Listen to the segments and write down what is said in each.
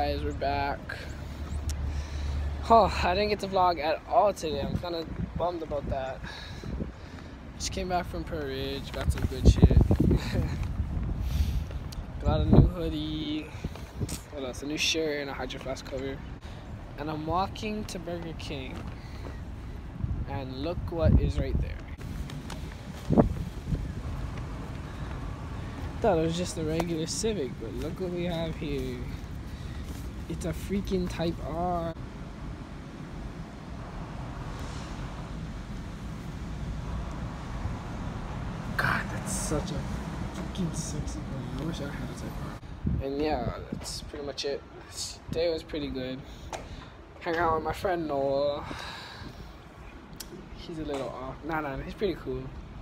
guys, we're back. Oh, I didn't get to vlog at all today. I'm kind of bummed about that. Just came back from Pearl Ridge, got some good shit. Got a new hoodie, what else? A new shirt and a Hydro Flask cover. And I'm walking to Burger King, and look what is right there. Thought it was just a regular Civic, but look what we have here. It's a freaking Type R. God, that's such a freaking sexy car. I wish I had a Type R. And yeah, that's pretty much it. This day was pretty good. Hang out with my friend Noah. He's a little off. Nah, he's pretty cool.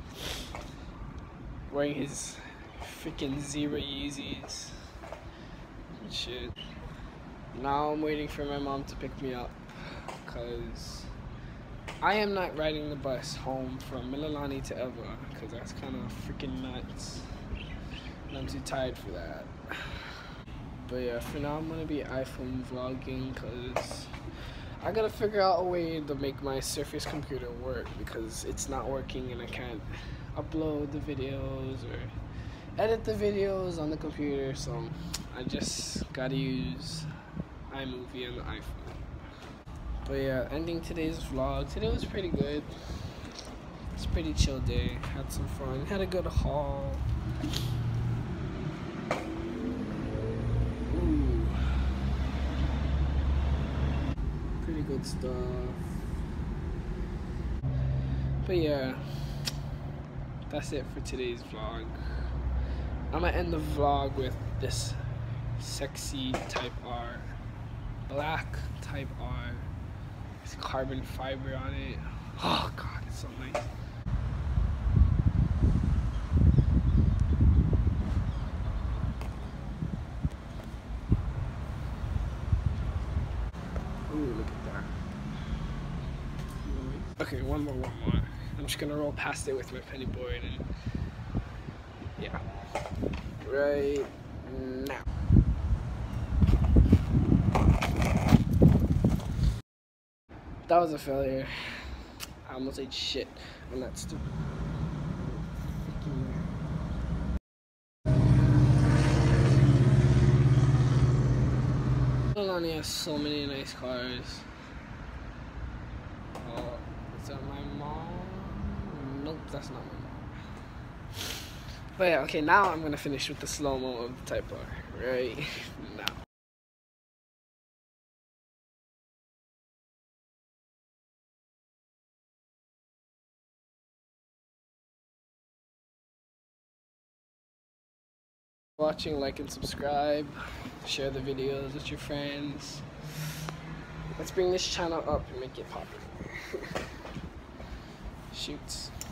Wearing his freaking Zero Yeezys and shit. Now I'm waiting for my mom to pick me up, cause I am not riding the bus home from Mililani to Elva, cause that's kind of freaking nuts, and I'm too tired for that. But yeah, for now I'm gonna be iPhone vlogging, cause I gotta figure out a way to make my Surface computer work, because it's not working and I can't upload the videos or edit the videos on the computer, so I just gotta use iMovie on the iPhone. But yeah, ending today's vlog. Today was pretty good. It's a pretty chill day. Had some fun. Had a good haul. Ooh. Pretty good stuff. But yeah, that's it for today's vlog. I'm gonna end the vlog with this sexy Type R. Black Type R. It's carbon fiber on it. Oh god, it's so nice. Ooh, look at that. Okay, one more. I'm just gonna roll past it with my penny board and yeah. Right now. That was a failure. I almost ate shit on that stupid. Mililani has so many nice cars. Oh, is that my mom? Nope, that's not my mom. But yeah, okay, now I'm gonna finish with the slow-mo of the Type R, right now. Watching, like and subscribe, share the videos with your friends. Let's bring this channel up and make it popular. Shoots.